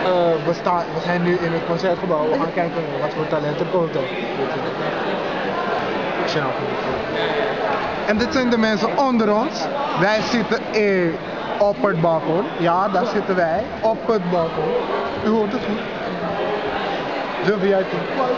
We zijn nu in het concertgebouw. We gaan kijken wat voor talenten er komt. En dit zijn de mensen onder ons. Wij zitten op het balkon. Ja, daar zitten wij. Op het balkon. U hoort het goed. De VIP.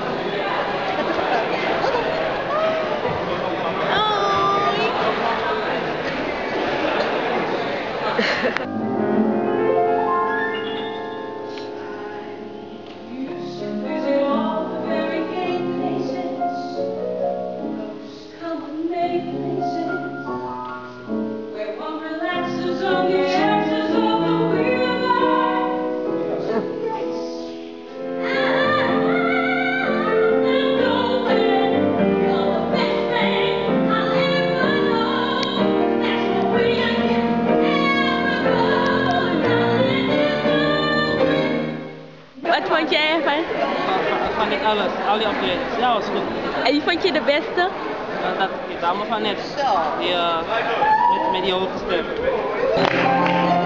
Wat vond jij ervan? Van dit alles, al die optredens. Ja, was goed. En wie vond je de beste? Die dame van net. Die met die hoge stem.